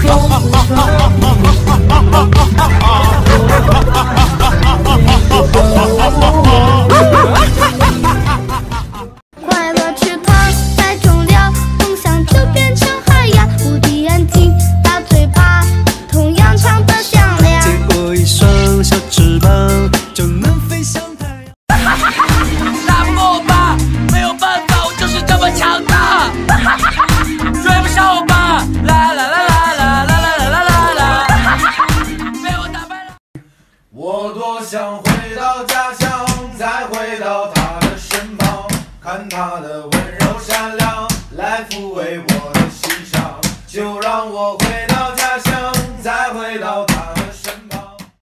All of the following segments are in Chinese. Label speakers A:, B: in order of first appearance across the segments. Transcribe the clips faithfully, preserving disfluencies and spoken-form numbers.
A: 快乐翅膀太重了，梦想就变成海洋。无敌眼睛，大嘴巴，同样长得响亮。
B: 借我一双小翅膀，就能飞向太阳。
C: 打不过我吧，没有办法，我就是这么强大。追不上我吧，啦啦啦啦啦啦啦啦啦啦，被我打败了。
D: 我多想回到家乡，再回到他的身旁，看他的温柔善良，来抚慰我的心伤。就让我回到家乡，再回到他的身旁。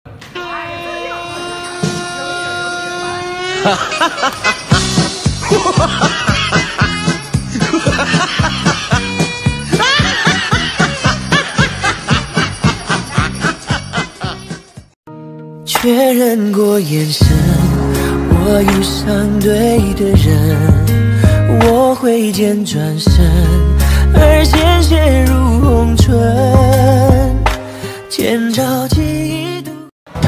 D: 哈哈哈哈哈！
B: 确认过眼神，我遇上对的人，我挥剑转身，而鲜血如红唇，千朝记忆渡。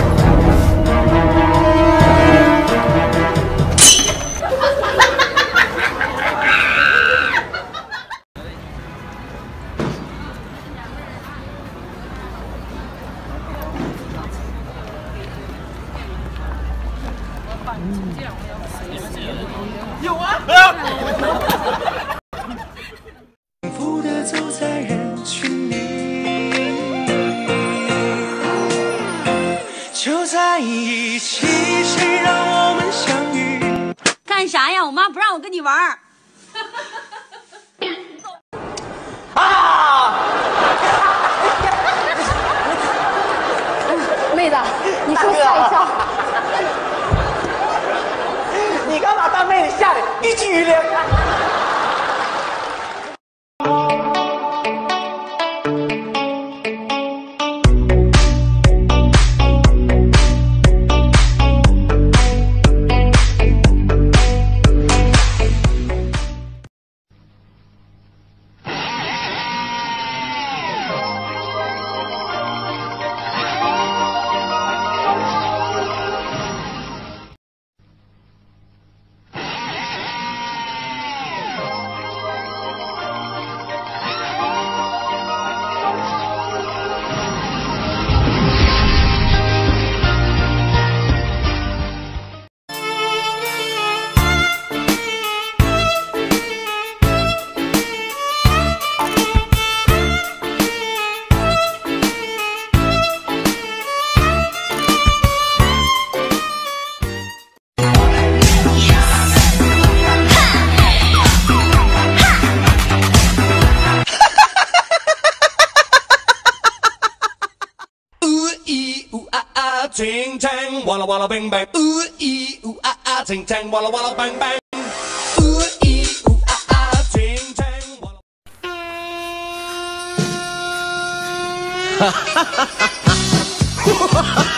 C: 有啊！
B: 幸福的走在人群里，就在一起，谁让我们相遇？
E: 干啥呀？我妈不让我跟你玩儿。
C: 啊！
E: 妹子，你说吓一跳。
C: 你干嘛大妹子吓得一激灵？
D: Ting tang, walla walla bang bang. Ooh ee ooh ah ah, ting tang, walla walla bang bang. Ooh ee ooh ah ah, ting tang, walla. Ha ha ha ha ha!